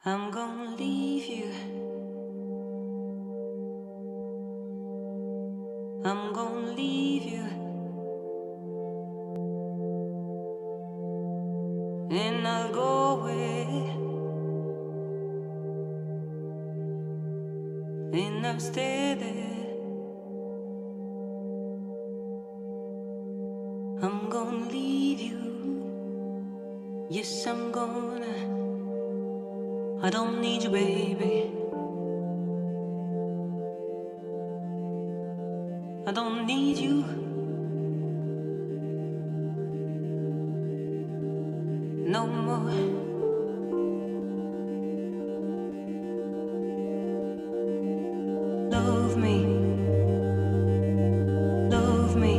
I'm gonna leave you. I'm gonna leave you. And I'll go away. And I'll stay there. I'm gonna leave you. Yes, I'm gonna. I don't need you, baby. I don't need you. No more. Love me. Love me.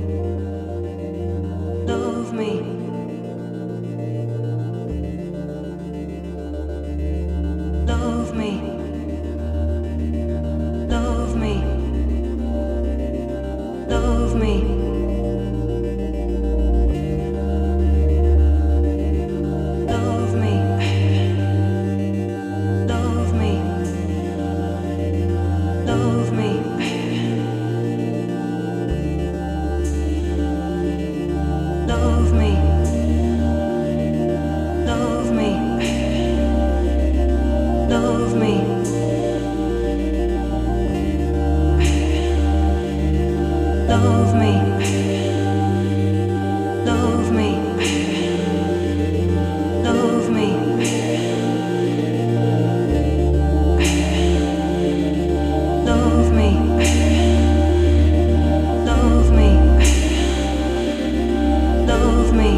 Love me. Love me, love me, love me, love me, love me, love me, love me, love me. Love me. Love me. Love me. Love me. Love me. Love me. Love me.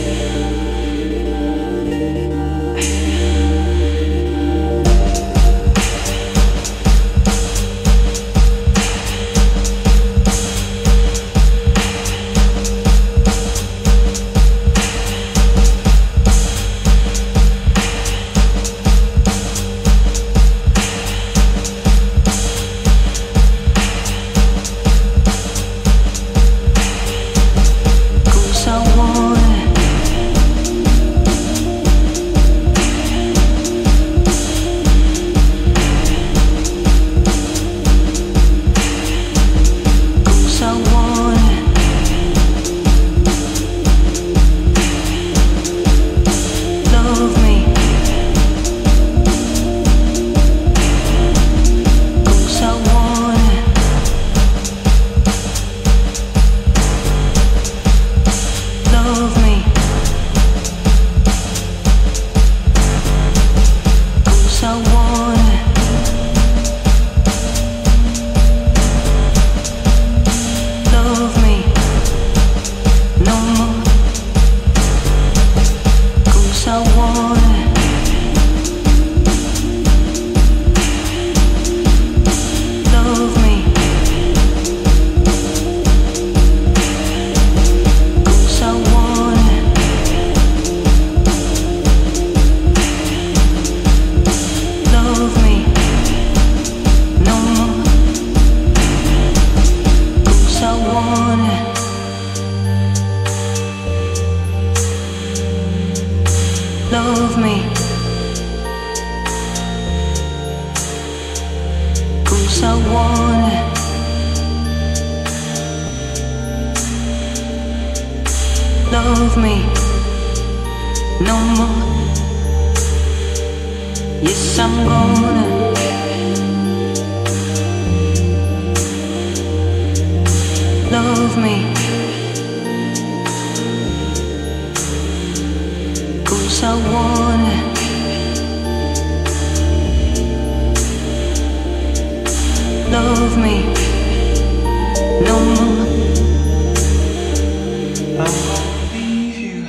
Love me, 'cause I want it. Love me, no more. Yes, I'm gonna. Love me. 'Cause I want it. Love me, no more. I'm gonna leave you.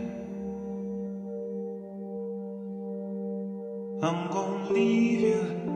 I'm gonna leave you.